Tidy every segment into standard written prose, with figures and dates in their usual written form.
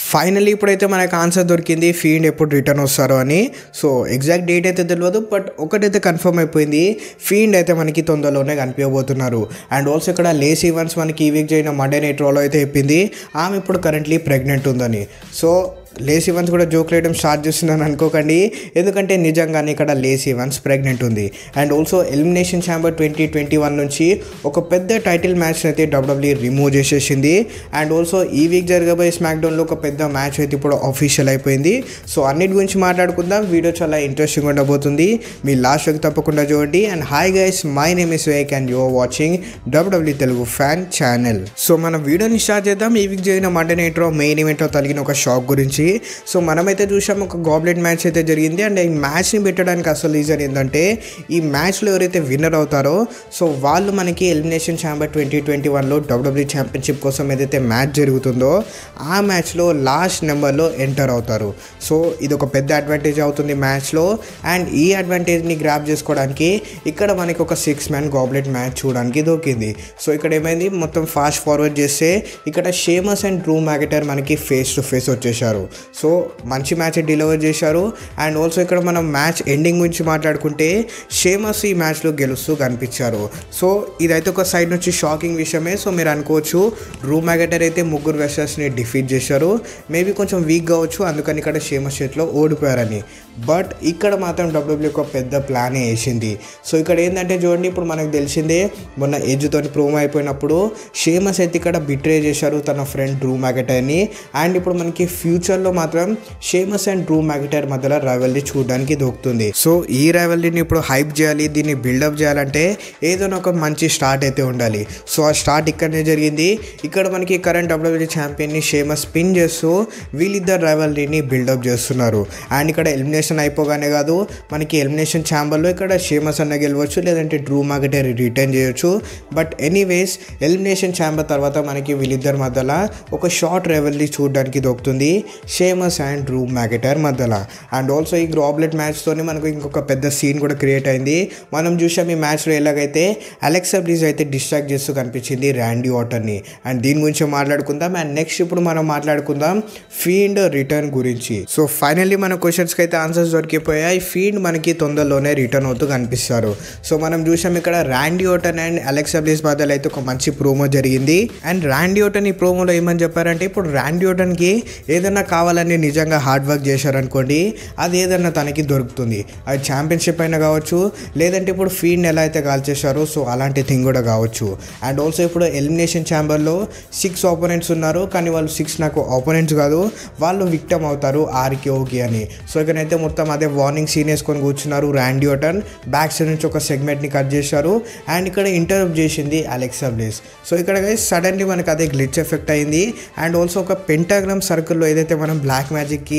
Finally ఇప్పుడైతే మనకు answer దొరికింది ఫీండ్ ఎప్పుడు రిటర్న్ వస్తారో అని. సో ఎగ్జాక్ట్ డేట్ అయితే తెలియదు, బట్ ఒకటైతే కన్ఫర్మ్ అయిపోయింది, ఫీండ్ అయితే మనకి తొందరలోనే కనిపించబోతున్నారు. అండ్ ఆల్సో ఇక్కడ లేసీ ఈవెంట్స్ మనకి ఈ వీక్ జరిగిన మండే నైట్ రాలో అయితే చెప్పింది ఆమె ఇప్పుడు కరెంట్లీ ప్రెగ్నెంట్ ఉందని. సో లేసీ ఈవెంట్స్ కూడా జోక్ వేయడం స్టార్ట్ చేస్తున్నాను అనుకోకండి, ఎందుకంటే నిజంగానే ఇక్కడ లేసీ ఈవెంట్స్ ప్రెగ్నెంట్ ఉంది. అండ్ ఆల్సో ఎలిమినేషన్ ఛాంబర్ 2021 నుంచి ఒక పెద్ద టైటిల్ మ్యాచ్ అయితే డబ్ల్యూడబ్ల్యూఈ రిమూవ్ చేసేసింది. అండ్ ఆల్సో ఈ వీక్ జరగబోయే స్మాక్డౌన్లో ఒక పెద్ద మ్యాచ్ అయితే ఇప్పుడు అఫీషియల్ అయిపోయింది. సో అన్నిటి గురించి మాట్లాడుకుందాం, వీడియో చాలా ఇంట్రెస్టింగ్ ఉండబోతుంది, మీ లాస్ట్ వరకు తప్పకుండా చూడండి. And hi guys, my name is wake and you are watching WWE Telugu fan channel. So మన వీడియోని స్టార్ట్ చేద్దాం. ఈ వీక్ జరిగిన మండే నైట్ రా మెయిన్ ఈవెంట్లో తగిన ఒక షాక్ గురించి. సో మనమైతే చూసాం ఒక గాబ్లెట్ మ్యాచ్ అయితే జరిగింది. అండ్ ఈ మ్యాచ్ని పెట్టడానికి అసలు రీజన్ ఏంటంటే ఈ మ్యాచ్లో ఎవరైతే విన్నర్ అవుతారో సో వాళ్ళు మనకి ఎలిమినేషన్ ఛాంబర్ 2021లో డబ్ల్యూడబ్ల్యూఈ ఛాంపియన్షిప్ కోసం ఏదైతే మ్యాచ్ జరుగుతుందో ఆ మ్యాచ్లో లాస్ట్ నెంబర్లో ఎంటర్ అవుతారు. సో ఇది ఒక పెద్ద అడ్వాంటేజ్ అవుతుంది మ్యాచ్లో. అండ్ ఈ అడ్వాంటేజ్ని గ్రాప్ చేసుకోవడానికి ఇక్కడ మనకి ఒక 6 man గాబ్లెట్ మ్యాచ్ చూడడానికి దొరికింది. సో ఇక్కడ ఏమైంది, మొత్తం ఫాస్ట్ ఫార్వర్డ్ చేస్తే ఇక్కడ షేమస్ అండ్ డ్రూ మ్యాకింటైర్ మనకి ఫేస్ టు ఫేస్ వచ్చేసారు. సో మంచి మ్యాచ్ డెలివర్ చేశారు. అండ్ ఆల్సో ఇక్కడ మనం మ్యాచ్ ఎండింగ్ గురించి మాట్లాడుకుంటే షేమస్ ఈ మ్యాచ్లో గెలుస్తూ కనిపించారు. సో ఇదైతే ఒక సైడ్ నుంచి షాకింగ్ విషయమే. సో మీరు అనుకోవచ్చు డ్రూ మ్యాకింటైర్ అయితే 3 వెస్టర్స్ని డిఫీట్ చేశారు, మేబీ కొంచెం వీక్ కావచ్చు అందుకని ఇక్కడ షేమస్ చేతిలో ఓడిపోయారని. బట్ ఇక్కడ మాత్రం డబ్ల్యూడబ్ల్యూఈ ఒక పెద్ద ప్లానే వేసింది. సో ఇక్కడ ఏంటంటే చూడండి, ఇప్పుడు మనకు తెలిసిందే మొన్న ఎడ్జ్తో ప్రోమో అయిపోయినప్పుడు షేమస్ అయితే ఇక్కడ బిట్రే చేశారు తన ఫ్రెండ్ డ్రూ మ్యాకింటైర్ని. అండ్ ఇప్పుడు మనకి ఫ్యూచర్లో మాత్రం షేమస్ అండ్ డ్రూ మ్యాకింటైర్ మధ్యలో రైవల్రీ చూడడానికి దొరుకుతుంది. సో ఈ రైవల్రీని ఇప్పుడు హైప్ చేయాలి, దీన్ని బిల్డప్ చేయాలంటే ఏదైనా ఒక మంచి స్టార్ట్ అయితే ఉండాలి. సో ఆ స్టార్ట్ ఇక్కడనే జరిగింది. ఇక్కడ మనకి కరెంట్ డబ్ల్యూడబ్ల్యూఈ ఛాంపియన్ని షేమస్ పిన్ చేస్తూ వీళ్ళిద్దరు రైవల్రీని బిల్డప్ చేస్తున్నారు. అండ్ ఇక్కడ ఎలిమినేషన్ అయిపోగానే కాదు, మనకి ఎలిమినేషన్ ఛాంబర్లో ఇక్కడ షేమస్ అన్న గెలవచ్చు, లేదంటే డ్రూ మ్యాకింటైర్ రిటర్న్ చేయొచ్చు. బట్ ఎనీవేస్ ఎలిమినేషన్ ఛాంబర్ తర్వాత మనకి వీళ్ళిద్దరి మధ్యలో ఒక షార్ట్ రైవల్రీ చూడడానికి దొరుకుతుంది షేమస్ అండ్ డ్రూ మ్యాకింటైర్ మధ్యలో. అండ్ ఆల్సో ఈ గాబ్లెట్ మ్యాచ్తోనే మనకు ఇంకొక పెద్ద సీన్ కూడా క్రియేట్ అయింది. మనం చూసాం ఈ మ్యాచ్లో ఎలాగైతే అలెక్సా బ్లిస్ అయితే డిస్ట్రాక్ట్ చేస్తూ కనిపించింది ర్యాండీ ఆర్టన్ని. అండ్ దీని గురించి మాట్లాడుకుందాం. అండ్ నెక్స్ట్ ఇప్పుడు మనం మాట్లాడుకుందాం ఫీండ్ రిటర్న్ గురించి. సో ఫైనల్లీ మన క్వశ్చన్స్కి అయితే ఆన్సర్స్ దొరికిపోయాయి. ఫీండ్ మనకి తొందరలోనే రిటర్న్ అవుతూ కనిపిస్తారు. సో మనం చూసాం ఇక్కడ Randy Orton and Alexa Bliss బదులు అయితే ఒక మంచి ప్రోమో జరిగింది. అండ్ ర్యాండీ ఆర్టన్ ఈ ప్రోమోలో ఏమని చెప్పారంటే, ఇప్పుడు ర్యాండీ ఆర్టన్కి ఏదైనా కావాలని నిజంగా హార్డ్ వర్క్ చేశారనుకోండి అది ఏదన్నా తనకి దొరుకుతుంది. అది ఛాంపియన్షిప్ అయినా కావచ్చు, లేదంటే ఇప్పుడు ఫీండ్ ఎలా అయితే కాల్ చేశారో సో అలాంటి థింగ్ కూడా కావచ్చు. అండ్ ఆల్సో ఇప్పుడు ఎలిమినేషన్ ఛాంబర్లో 6 ఆపోనెంట్స్ ఉన్నారు, కానీ వాళ్ళు 6 నాకు ఆపోనెంట్స్ కాదు, వాళ్ళు విక్టమ్ అవుతారు ఆర్కేఓకి అని. సో ఇక్కడైతే మొత్తం అదే వార్నింగ్ సీన్ వేసుకొని కూర్చున్నారు ర్యాండీ ఆర్టన్. బ్యాక్ సైడ్ నుంచి ఒక సెగ్మెంట్ని కట్ చేశారు అండ్ ఇక్కడ ఇంటరప్ట్ చేసింది అలెక్సా బ్లిస్. సో ఇక్కడ సడన్లీ మనకు అదే గ్లిచ్ ఎఫెక్ట్ అయింది. అండ్ ఆల్సో ఒక పెంటాగ్రామ్ సర్కిల్లో ఏదైతే మనం బ్లాక్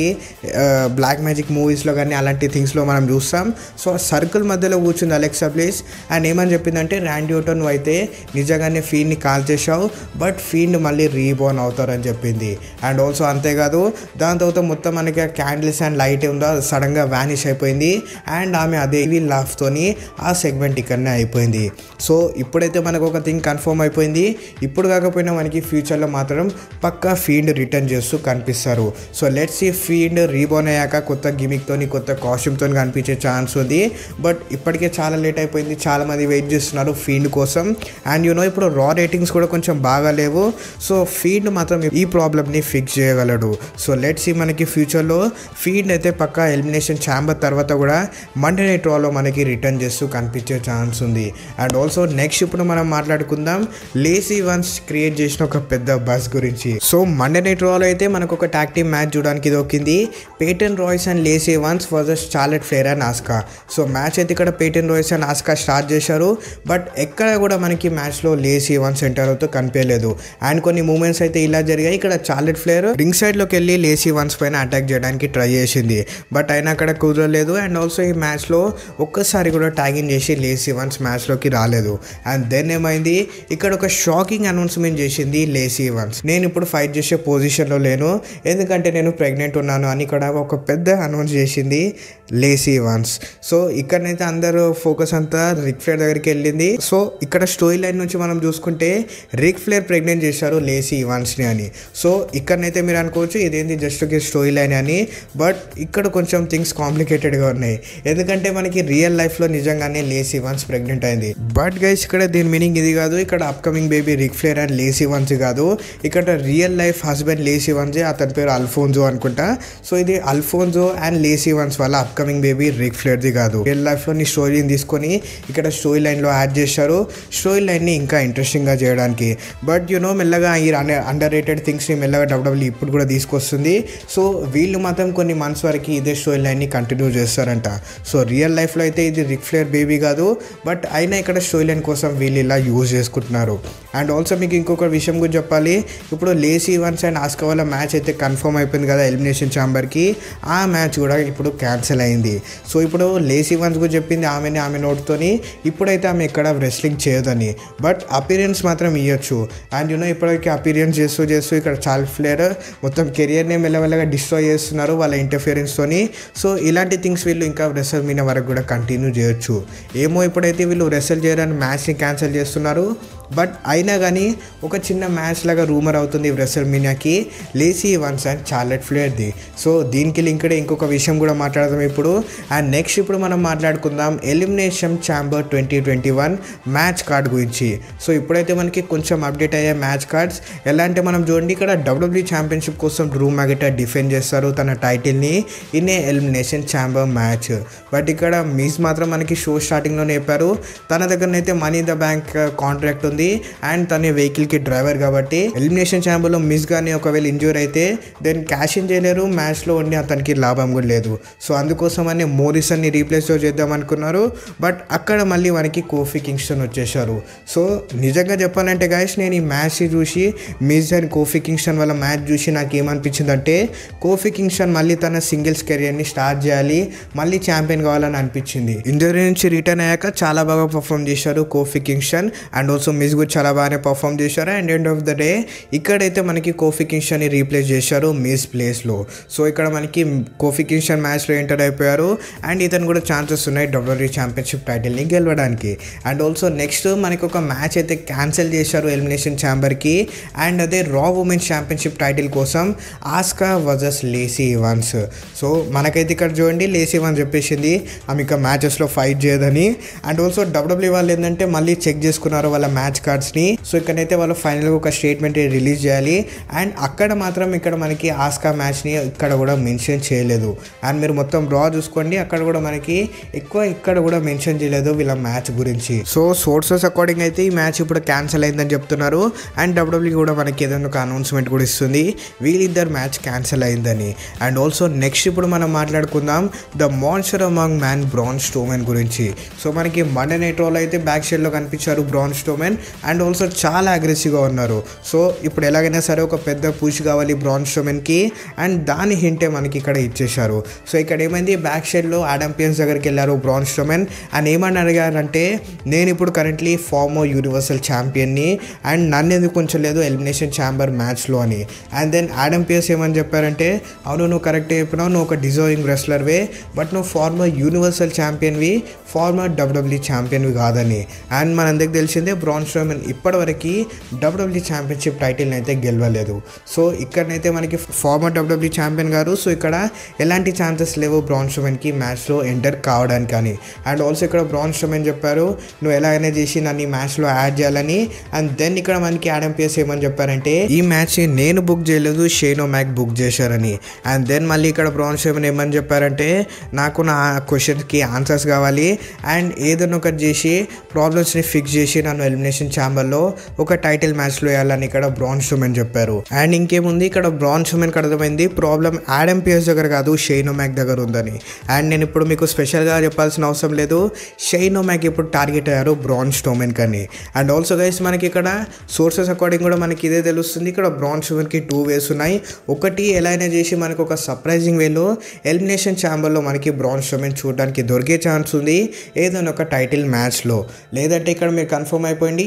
మ్యాజిక్ మూవీస్లో కానీ అలాంటి థింగ్స్లో మనం చూస్తాం. సో ఆ సర్కిల్ మధ్యలో కూర్చుంది అలెక్సా బ్లిస్. అండ్ ఏమని చెప్పిందంటే, ర్యాండీ ఆర్టన్ నువ్వు అయితే నిజంగానే ఫీండ్ని కాల్ చేసావు, బట్ ఫీండ్ మళ్ళీ రీబోర్న్ అవుతారని చెప్పింది. అండ్ ఆల్సో అంతేకాదు, దాని తర్వాత మొత్తం మనకి క్యాండిల్స్ అండ్ లైట్ ఉందో అది సడన్గా వ్యానిష్ అయిపోయింది. అండ్ ఆమె అదే లాఫ్తోని ఆ సెగ్మెంట్ ఇక్కడనే అయిపోయింది. సో ఇప్పుడైతే మనకు ఒక థింగ్ కన్ఫర్మ్ అయిపోయింది, ఇప్పుడు కాకపోయినా మనకి ఫ్యూచర్లో మాత్రం పక్కా ఫీండ్ రిటర్న్ చేస్తూ కనిపిస్తారు. So let's see Fiend reborn అయ్యాక కొత్త గిమిక్తోని కొత్త కాస్ట్యూమ్తో కనిపించే ఛాన్స్ ఉంది. బట్ ఇప్పటికే చాలా లేట్ అయిపోయింది, చాలామంది వెయిట్ చేస్తున్నారు ఫీండ్ కోసం. అండ్ ఇప్పుడు రా రేటింగ్స్ కూడా కొంచెం బాగా లేవు. సో ఫీండ్ మాత్రం ఈ ప్రాబ్లమ్ని ఫిక్స్ చేయగలడు. సో లెట్స్ సీ మనకి ఫ్యూచర్లో ఫీండ్ అయితే పక్కా ఎలిమినేషన్ ఛాంబర్ తర్వాత కూడా మండే నైట్ రాలో మనకి రిటర్న్ చేస్తూ కనిపించే ఛాన్స్ ఉంది. అండ్ ఆల్సో నెక్స్ట్ ఇప్పుడు మనం మాట్లాడుకుందాం లేసీ ఈవెంట్స్ క్రియేట్ చేసిన ఒక పెద్ద బస్ గురించి. సో మండే నైట్ రాలో అయితే మనకు ఒక టాగ్ టీమ్ మ్యాచ్ చూడడానికి దొరికింది, Peyton Royce and Lacey Evans versus Charlotte Flair and Asuka. So match అయితే ఇక్కడ Peyton Royce and Asuka start చేశారు, బట్ ఎక్కడ కూడా మనకి మ్యాచ్లో లేసీ ఈవెంట్స్ ఎంటర్ అవుతూ కనిపించలేదు. అండ్ కొన్ని మూమెంట్స్ అయితే ఇలా జరిగాయి. ఇక్కడ చార్లెట్ ఫ్లేర్ రింగ్ సైడ్లోకి వెళ్ళి లేసీ ఈవెంట్స్ పైన అటాక్ చేయడానికి ట్రై చేసింది, బట్ అయినా అక్కడ కుదరలేదు. అండ్ ఆల్సో ఈ మ్యాచ్లో ఒక్కసారి కూడా ట్యాగింగ్ చేసి లేసీ ఈవెంట్స్ మ్యాచ్లోకి రాలేదు. అండ్ దెన్ ఏమైంది, ఇక్కడ ఒక షాకింగ్ అనౌన్స్మెంట్ చేసింది లేసీ ఈవెంట్స్, నేను ఇప్పుడు ఫైట్ చేసే పొజిషన్లో లేను, ఎందుకంటే ఎందుకంటే నేను ప్రెగ్నెంట్ ఉన్నాను అని ఇక్కడ ఒక పెద్ద అనౌన్స్ చేసింది లేసీ ఈవన్స్. సో ఇక్కడనైతే అందరూ ఫోకస్ అంతా రిక్ ఫ్లేర్ దగ్గరికి వెళ్ళింది. సో ఇక్కడ స్టోరీ లైన్ నుంచి మనం చూసుకుంటే రిక్ ఫ్లేర్ ప్రెగ్నెంట్ చేశారు లేసీ ఈవన్స్ని అని. సో ఇక్కడనైతే మీరు అనుకోవచ్చు ఇదేంటి జస్ట్ ఒక స్టోరీ లైన్ అని, బట్ ఇక్కడ కొంచెం థింగ్స్ కాంప్లికేటెడ్గా ఉన్నాయి. ఎందుకంటే మనకి రియల్ లైఫ్లో నిజంగానే లేసీ ఈవన్స్ ప్రెగ్నెంట్ అయింది. బట్ గైస్ ఇక్కడ దీని మీనింగ్ ఇది కాదు, ఇక్కడ upcoming baby Ric Flair and Lacey Evans కాదు, ఇక్కడ రియల్ లైఫ్ హస్బెండ్ లేసీ ఈవన్సే, అతని పేరు అల్ఫోన్జో అనుకుంటా. సో ఇది అల్ఫోన్జో అండ్ లేసీ ఈవన్స్ వల్ల అప్కమింగ్ బేబీ రిక్ ఫ్లేర్ది కాదు. రియల్ లైఫ్లోని స్టోరీని తీసుకొని ఇక్కడ స్టోరీ లైన్లో యాడ్ చేశారు, స్టోరీ లైన్ని ఇంకా ఇంట్రెస్టింగ్గా చేయడానికి. బట్ మెల్లగా ఈ అండర్ రేటెడ్ థింగ్స్ని మెల్లగా డబ్ల్యూడబ్ల్యూఈ ఇప్పుడు కూడా తీసుకొస్తుంది. సో వీళ్ళు మాత్రం కొన్ని మంత్స్ వరకు ఇదే స్టోరీ లైన్ని కంటిన్యూ చేస్తారంట. సో రియల్ లైఫ్లో అయితే ఇది రిక్ ఫ్లేర్ బేబీ కాదు, బట్ అయినా ఇక్కడ స్టోరీ లైన్ కోసం వీళ్ళు ఇలా యూజ్ చేసుకుంటున్నారు. అండ్ ఆల్సో మీకు ఇంకొక విషయం గురించి చెప్పాలి, ఇప్పుడు లేసీ ఈవన్స్ అండ్ ఆస్కా వాళ్ళ మ్యాచ్ అయితే కన్ఫర్మ్ అయిపోయింది కదా ఎలిమినేషన్ ఛాంబర్కి, ఆ మ్యాచ్ కూడా ఇప్పుడు క్యాన్సిల్ అయింది. సో ఇప్పుడు లేసీ ఈవన్స్ కూడా చెప్పింది ఆమె నోట్తోని ఇప్పుడైతే ఆమె ఎక్కడ రెస్లింగ్ చేయదని, బట్ అపీరియన్స్ మాత్రం ఇవ్వచ్చు. అండ్ ఇప్పటికీ అపీరియన్స్ చేస్తూ ఇక్కడ చార్లెట్ ఫ్లేర్ మొత్తం కెరియర్ని మెల్లమెల్లగా డిస్ట్రాయ్ చేస్తున్నారు వాళ్ళ ఇంటర్ఫియరెన్స్తోని. సో ఇలాంటి థింగ్స్ వీళ్ళు ఇంకా రెసల్ మీనా వరకు కూడా కంటిన్యూ చేయొచ్చు. ఏమో ఇప్పుడైతే వీళ్ళు రెసల్ చేయడానికి మ్యాచ్ని క్యాన్సిల్ చేస్తున్నారు, బట్ అయినా కానీ ఒక చిన్న మ్యాచ్ లాగా రూమర్ అవుతుంది రెసల్ మీనాకి లేసీ ఈవన్స్ అండ్ చార్లెట్ ఫ్లేర్ది. సో దీనికి లింక్డ్ ఇంకొక విషయం కూడా మాట్లాడదాం ఇప్పుడు. అండ్ నెక్స్ట్ ఇప్పుడు మనం మాట్లాడుకుందాం ఎలిమినేషన్ ఛాంబర్ 2021 మ్యాచ్ కార్డ్ గురించి. సో ఇప్పుడైతే మనకి కొంచెం అప్డేట్ అయ్యే మ్యాచ్ కార్డ్స్ ఎలా అంటే మనం చూడండి, ఇక్కడ డబ్ల్యూడబ్ల్యూఈ ఛాంపియన్షిప్ కోసం డ్రూ మ్యాకింటైర్ డిఫెండ్ చేస్తారు తన టైటిల్ని in a elimination chamber match. But ఇక్కడ మిస్ మాత్రం మనకి షో స్టార్టింగ్లోనే చెప్పారు తన దగ్గరనైతే money in the bank contract ఉంది అండ్ తన వెహికల్కి డ్రైవర్ కాబట్టి ఎలిమినేషన్ ఛాంబర్లో మిస్ కానీ ఒకవేళ ఇంజ్యూర్ అయితే దెన్ క్యాష్ ఇన్ చేయలేరు, మ్యాచ్లో ఉండి అతనికి లాభం కూడా లేదు. సో అందుకోసమని మోరిసన్ని రీప్లేస్ చేద్దాం అనుకున్నారు, బట్ అక్కడ మళ్ళీ మనకి కోఫీ కింగ్స్టన్ వచ్చేసారు. సో నిజంగా చెప్పాలంటే గాయస్ నేను ఈ మ్యాచ్ చూసి మిస్ అండ్ కోఫీ కింగ్స్టన్ వాళ్ళ మ్యాచ్ చూసి నాకు ఏమనిపించిందంటే కోఫీ కింగ్స్టన్ మళ్ళీ తన సింగిల్స్ కెరియర్ని స్టార్ట్ చేయాలి, మళ్ళీ ఛాంపియన్ కావాలని అనిపించింది. ఇంజరీ నుంచి రిటర్న్ అయ్యాక చాలా బాగా పర్ఫామ్ చేశారు Kofi Kingston and also Miz కూడా చాలా బాగానే పర్ఫామ్ చేశారు. And end of the day ఇక్కడైతే మనకి కోఫీ కింగ్స్టన్ని రీప్లేస్ చేశారు మిస్ ప్లేస్లో. సో ఇక్కడ మనకి కోఫీ కింగ్స్టన్ మ్యాచ్లో ఎంటర్ అయిపోయారు అండ్ ఇతను కూడా ఛాన్సెస్ ఉన్నాయి డబ్ల్యూడబ్ల్యూఈ ఛాంపియన్షిప్ టైటిల్ని గెలవడానికి. అండ్ ఆల్సో నెక్స్ట్ మనకి ఒక మ్యాచ్ అయితే క్యాన్సిల్ చేశారు ఎలిమినేషన్ ఛాంబర్కి అండ్ అదే రా ఉమెన్స్ ఛాంపియన్షిప్ టైటిల్ కోసం ఆస్కా వర్సెస్ లేసీ ఈవన్స్. సో మనకైతే ఇక్కడ చూడండి లేసీ ఈవన్స్ చెప్పేసింది ఆమె ఇక మ్యాచెస్లో ఫైట్ చేయదని. అండ్ ఆల్సో డబ్ల్యూడబ్ల్యూఈ వాళ్ళు ఏంటంటే మళ్ళీ చెక్ చేసుకున్నారు వాళ్ళ మ్యాచ్ కార్డ్స్ని. సో ఇక్కడైతే వాళ్ళు ఫైనల్గా ఒక స్టేట్మెంట్ రిలీజ్ చేయాలి అండ్ అక్కడ మాత్రం ఇక్కడ మనకి ఆస్కా మ్యాచ్ని ఇక్కడ కూడా మెన్షన్ చేయలేదు. అండ్ మీరు మొత్తం రా చూసుకోండి అక్కడ కూడా మనకి ఎక్కువ ఇక్కడ కూడా మెన్షన్ చేయలేదు వీళ్ళ మ్యాచ్ గురించి. సో సోర్సెస్ అకార్డింగ్ అయితే ఈ మ్యాచ్ ఇప్పుడు క్యాన్సిల్ అయిందని చెప్తున్నారు అండ్ డబ్ల్యూడబ్ల్యూఈ కూడా మనకి ఏదైనా ఒక అనౌన్స్మెంట్ కూడా ఇస్తుంది వీళ్ళిద్దరు మ్యాచ్ క్యాన్సిల్ అయిందని. అండ్ ఆల్సో నెక్స్ట్ ఇప్పుడు మనం మాట్లాడుకుందాం the monster among man Braun Strowman గురించి. సో మనకి మండే నైట్ రోల్ అయితే బ్యాక్ షెడ్లో కనిపించారు బ్రాన్ స్ట్రోమెన్ అండ్ ఆల్సో చాలా అగ్రెసివ్గా ఉన్నారు. సో ఇప్పుడు ఎలాగైనా సరే ఒక పెద్ద పుష్ కావాలి బ్రాన్ స్ట్రోమెన్కి అండ్ దాని హింటే మనకి ఇక్కడ ఇచ్చేశారు. సో ఇక్కడ ఏమైంది బ్యాక్ షెడ్లో ఆడమ్ పియన్స్ దగ్గరికి వెళ్ళారు బ్రాన్ స్ట్రోమెన్ అండ్ ఏమని అడిగారంటే నేను ఇప్పుడు కరెంట్లీ ఫార్మర్ యూనివర్సల్ ఛాంపియన్ని అండ్ నన్ను ఎందుకు ఉంచలేదు ఎలిమినేషన్ ఛాంబర్ మ్యాచ్లో అని. అండ్ దెన్ ఆడమ్ పియన్స్ ఏమని చెప్పారంటే అవును నువ్వు కరెక్ట్ చెప్పినావు, నువ్వు ఒక డిజర్వింగ్ రెస్లర్వే, బట్ నువ్వు ఫార్మర్ యూనివర్సల్ ఛాంపియన్వి, ఫార్మర్ డబ్ల్యూడబ్ల్యూఈ ఛాంపియన్వి కాదని. అండ్ మనందరికి తెలిసిందే బ్రాన్ స్ట్రోమెన్ ఇప్పటివరకు డబ్ల్యూడబ్ల్యూఈ ఛాంపియన్షిప్ టైటిల్ని అయితే గెలవలేదు. సో ఇక్కడనైతే మనకి ఫార్మర్ డబ్ల్యూడబ్ల్యూఈ ఛాంపియన్ గారు. సో ఇక్కడ ఎలాంటి ఛాన్సెస్ లేవు బ్రాన్ స్ట్రోమెన్కి మ్యాచ్లో ఎంటర్ కావడానికి అని. అండ్ ఆల్సో ఇక్కడ బ్రాన్ స్ట్రోమెన్ చెప్పారు నువ్వు ఎలాగైనా చేసి నన్ను ఈ మ్యాచ్లో యాడ్ చేయాలని. అండ్ దెన్ ఇక్కడ మనకి ఆడమ్ పియర్స్ ఏమని చెప్పారంటే ఈ మ్యాచ్ని నేను బుక్ చేయలేదు షేన్ ఓమాక్ బుక్ చేశారని. అండ్ దెన్ మళ్ళీ ఇక్కడ బ్రాన్ స్ట్రోమెన్ ఏమని చెప్పారంటే నాకు నా క్వశ్చన్కి ఆన్సర్స్ కావాలి అండ్ ఏదైనా ఒకటి చేసి ప్రాబ్లమ్స్ని ఫిక్స్ చేసి నన్ను ఎలిమినేషన్ ఛాంబర్లో ఒక టైటిల్ మ్యాచ్లో వేయాలని ఇక్కడ బ్రాన్ స్ట్రోమెన్ చెప్పారు. అండ్ ఇంకేముంది ఇక్కడ బ్రాన్ స్ట్రోమెన్కి అర్థమైంది ప్రాబ్లం ఆడమ్ పియర్స్ దగ్గర కాదు షేన్ ఓమాక్ దగ్గర ఉందని. అండ్ నేను ఇప్పుడు మీకు స్పెషల్గా చెప్పాల్సిన అవసరం లేదు, షేన్ ఓమాక్ ఇప్పుడు టార్గెట్ అయ్యారు బ్రాన్ స్ట్రోమెన్ కని. అండ్ ఆల్సో గైస్ మనకి ఇక్కడ సోర్సెస్ అకార్డింగ్ కూడా మనకి ఇదే తెలుస్తుంది ఇక్కడ బ్రాన్ స్ట్రోమెన్కి 2 వేస్ ఉన్నాయి. ఒకటి ఎలా అయినా చేసి మనకు ఒక సర్ప్రైజింగ్ వేలో ఎలిమినేషన్ ఛాంబర్లో మనకి బ్రాన్ స్ట్రోమెన్ చూడడానికి దొరికే ఛాన్స్ ఉంది ఏదైనా ఒక టైటిల్ మ్యాచ్లో, లేదంటే ఇక్కడ మీరు కన్ఫర్మ్ అయిపోయింది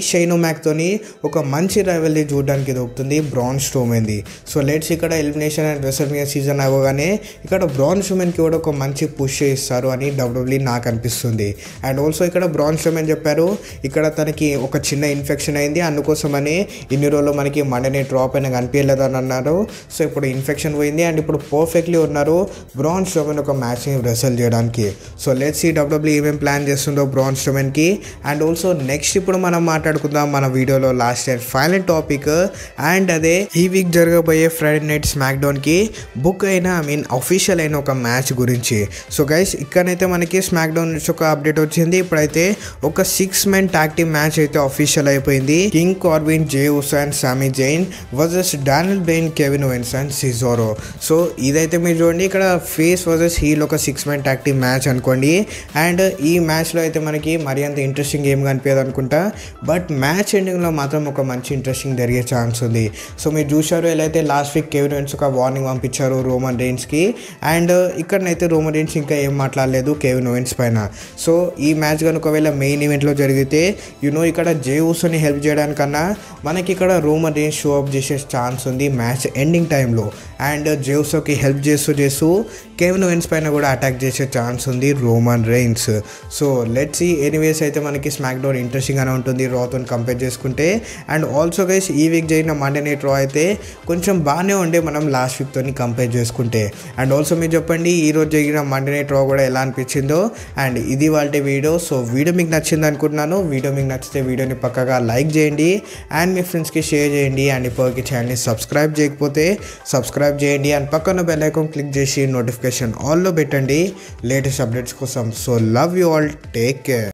షైన్ మ్యాక్తోని ఒక మంచి రైవల్ని చూడడానికి దొరుకుతుంది బ్రాన్ స్ట్రోమెన్ది. సో లెట్స్ ఇక్కడ ఎలిమినేషన్ అండ్ రెసల్మేనియా సీజన్ అవ్వగానే ఇక్కడ బ్రాన్ స్ట్రోమెన్కి కూడా ఒక మంచి పుష్ ఇస్తారు అని డబ్ల్యూడబ్ల్యూఈ నాకు అనిపిస్తుంది. అండ్ ఆల్సో ఇక్కడ బ్రాన్ స్ట్రోమెన్ చెప్పారు ఇక్కడ తనకి ఒక చిన్న ఇన్ఫెక్షన్ అయింది, అందుకోసమని ఇన్ని రోజులు మనకి మండే నైట్ రా పైన కనిపించలేదు అని అన్నారు. సో ఇప్పుడు ఇన్ఫెక్షన్ పోయింది అండ్ ఇప్పుడు పర్ఫెక్ట్లీ ఉన్నారు బ్రాన్ స్ట్రోమెన్ ఒక మ్యాచ్ని రెసల్ చేయడానికి. సో లెట్స్ సీ డబ్ల్యూడబ్ల్యూఈ ఏమేం ప్లాన్ చేస్తుందో బ్రాన్ స్ట్రోమెన్కి. అండ్ ఆల్సో నెక్స్ట్ ఇప్పుడు మనం మాట్లాడుకుందాం మన వీడియోలో last and final topic, and అదే ఈ వీక్ జరగబోయే ఫ్రైడే నైట్ స్మాక్ డౌన్కి బుక్ అయిన అఫీషియల్ అయిన ఒక మ్యాచ్ గురించి. సో గైస్ ఇక్కడైతే మనకి స్మాక్ డౌన్ నుంచి ఒక అప్డేట్ వచ్చింది. ఇప్పుడైతే ఒక 6 men టాగ్ టీమ్ మ్యాచ్ అయితే అఫీషియల్ అయిపోయింది. King Corbin, Jey Uso and Sami Zayn versus Daniel Bryan, Kevin Owens and Cesaro. So ఇదైతే మీరు చూడండి ఇక్కడ ఫేస్ వర్సెస్ హీల్ ఒక 6 men టాగ్ టీమ్ మ్యాచ్ అనుకోండి. అండ్ ఈ మ్యాచ్లో అయితే మనకి మరి అంత ఇంట్రెస్టింగ్ ఏం కనిపించదు అనుకుంటా, బట్ మ్యాచ్ ఎండింగ్లో మాత్రం ఒక మంచి ఇంట్రెస్టింగ్ జరిగే ఛాన్స్ ఉంది. సో మీరు చూశారు ఎలా అయితే లాస్ట్ వీక్ కెవిన్ ఓవెన్స్ ఒక వార్నింగ్ పంపించారు రోమన్ రెయిన్స్కి, అండ్ ఇక్కడనైతే రోమన్ రెయిన్స్ ఇంకా ఏం మాట్లాడలేదు కెవిన్ ఓవెన్స్ పైన. సో ఈ మ్యాచ్ కనుక ఒకవేళ మెయిన్ ఈవెంట్లో జరిగితే ఇక్కడ జే ఉసోని హెల్ప్ చేయడానికన్నా మనకి ఇక్కడ రోమన్ రెయిన్స్ షో అప్ చేసే ఛాన్స్ ఉంది మ్యాచ్ ఎండింగ్ టైంలో. అండ్ జే ఉసోకి హెల్ప్ చేస్తూ కెవిన్ ఓవెన్స్ పైన కూడా అటాక్ చేసే ఛాన్స్ ఉంది Roman Reigns. So let's see. Anyways అయితే మనకి స్మాక్ డౌన్ ఇంట్రెస్టింగ్ గానే ఉంటుంది రాతో కంపేర్ చేసుకుంటే. అండ్ ఆల్సో గైస్ ఈ వీక్ జరిగిన మండే నైట్ రా అయితే కొంచెం బాగానే ఉండే మనం లాస్ట్ వీక్తో కంపేర్ చేసుకుంటే. అండ్ ఆల్సో మీరు చెప్పండి ఈరోజు జరిగిన మండే నైట్ రా కూడా ఎలా అనిపించిందో. అండ్ ఇది వాళ్ళ వీడియో. సో వీడియో మీకు నచ్చింది అనుకుంటున్నాను. వీడియో మీకు నచ్చితే వీడియోని పక్కగా లైక్ చేయండి అండ్ మీ ఫ్రెండ్స్కి షేర్ చేయండి. అండ్ ఇప్పటికి ఛానల్ని సబ్స్క్రైబ్ చేయకపోతే సబ్స్క్రైబ్ చేయండి అండ్ పక్కన బెల్ ఐకాన్ క్లిక్ చేసి నోటిఫికేషన్ ఆల్లో పెట్టండి లేటెస్ట్ అప్డేట్స్ కోసం. So love you all, take care.